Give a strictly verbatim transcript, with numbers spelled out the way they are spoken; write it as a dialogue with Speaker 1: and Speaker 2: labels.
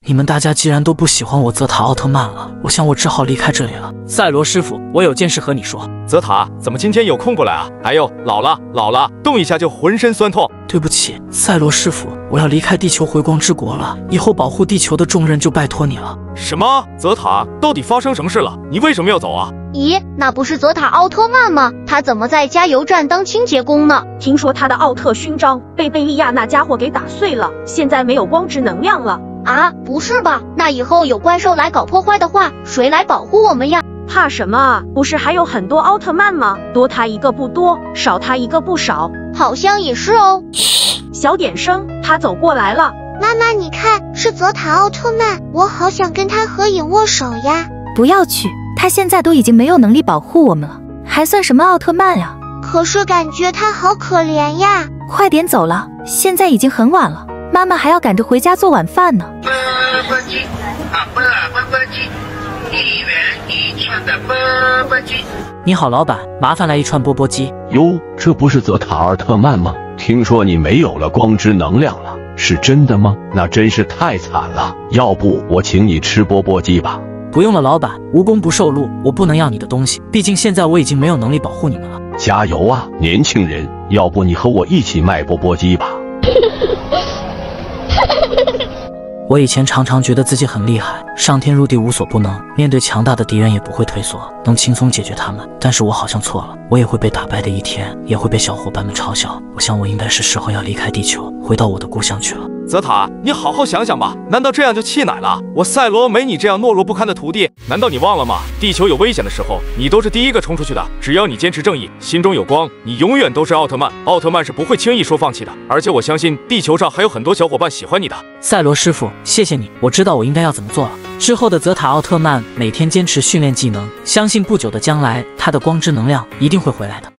Speaker 1: 你们大家既然都不喜欢我泽塔奥特曼了，我想我只好离开这里了。赛罗师傅，我有件事和你说。
Speaker 2: 泽塔，怎么今天有空过来啊？哎呦，老了老了，动一下就浑身酸痛。
Speaker 1: 对不起，赛罗师傅，我要离开地球回光之国了，以后保护地球的重任就拜托你了。
Speaker 2: 什么？泽塔，到底发生什么事了？你为什么要走啊？
Speaker 3: 咦，那不是泽塔奥特曼吗？他怎么在加油站当清洁工呢？
Speaker 4: 听说他的奥特勋章被贝利亚那家伙给打碎了，现在没有光之能量了。
Speaker 3: 啊，不是吧？那以后有怪兽来搞破坏的话，谁来保护我们呀？
Speaker 4: 怕什么啊？不是还有很多奥特曼吗？多他一个不多，少他一个不少。
Speaker 3: 好像也是哦。
Speaker 4: 小点声，他走过来了。
Speaker 5: 妈妈，你看，是泽塔奥特曼，我好想跟他合影握手呀。
Speaker 6: 不要去，他现在都已经没有能力保护我们了，还算什么奥特曼呀？
Speaker 5: 可是感觉他好可怜呀。
Speaker 6: 快点走了，现在已经很晚了，妈妈还要赶着回家做晚饭呢。
Speaker 7: 钵钵鸡，啊不啦钵钵鸡，一元一串的钵钵鸡。
Speaker 1: 你好，老板，麻烦来一串钵钵鸡。
Speaker 8: 哟，这不是泽塔奥特曼吗？听说你没有了光之能量了，是真的吗？那真是太惨了，要不我请你吃钵钵鸡吧。
Speaker 1: 不用了，老板，无功不受禄，我不能要你的东西，毕竟现在我已经没有能力保护你们了。
Speaker 8: 加油啊，年轻人，要不你和我一起卖钵钵鸡吧。
Speaker 1: 我以前常常觉得自己很厉害，上天入地无所不能，面对强大的敌人也不会退缩，能轻松解决他们。但是我好像错了，我也会被打败的一天，也会被小伙伴们嘲笑。我想我应该是时候要离开地球，回到我的故乡去了。
Speaker 2: 泽塔，你好好想想吧，难道这样就气馁了？我赛罗没你这样懦弱不堪的徒弟，难道你忘了吗？地球有危险的时候，你都是第一个冲出去的。只要你坚持正义，心中有光，你永远都是奥特曼。奥特曼是不会轻易说放弃的，而且我相信地球上还有很多小伙伴喜欢你的。
Speaker 1: 赛罗师傅，谢谢你，我知道我应该要怎么做了。之后的泽塔奥特曼每天坚持训练技能，相信不久的将来，他的光之能量一定会回来的。